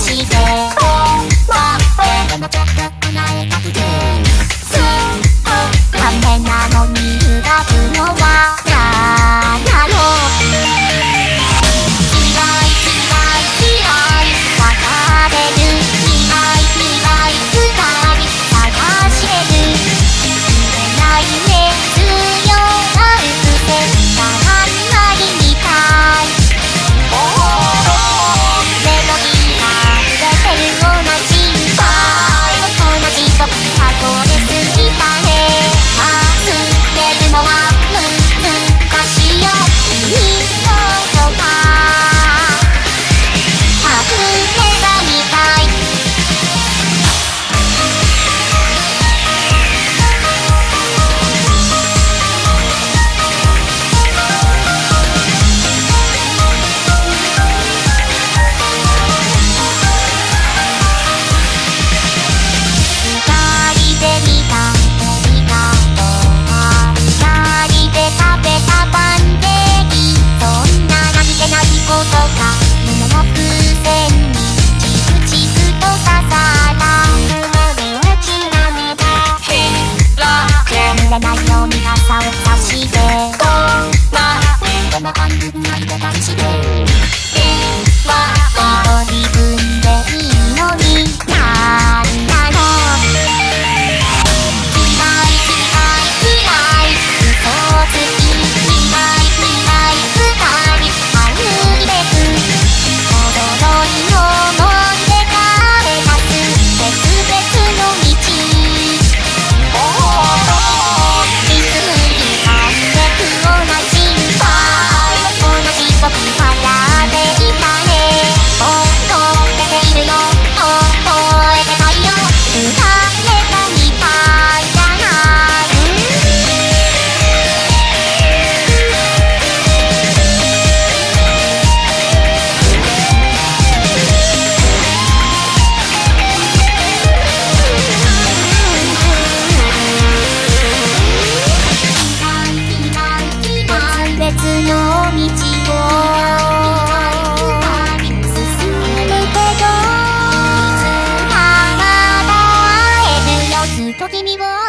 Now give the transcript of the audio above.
して、でもちょっと甘えたくて、ダメなのにうがくのはなんだろう。嫌い別れる、嫌い二人探してる、言えないね強がるくせたまんまりみたい。メロディーが触れてるような心配、同じ時箱で過ぎたね。忘れるのは難しいよ、いいことか隠れたみたい。二人で見たありがとうが、二人で食べたパンケーキ、そんな何気ないことが胸の風船にチクチクと刺さった眠れないように傘を差して、でも半分泣いてたりして、一人分でいいのになんなの。嫌い嘘つき、嫌い二人歩いてく、驚いのもんで帰らす別々の道、いつにかんでくような心配、同じ時からでいたね。覚えているよ、覚えてないよ、浮かれたみたいじゃない。別々の道を進むけど、いつかまた会えるよ、ずっと君を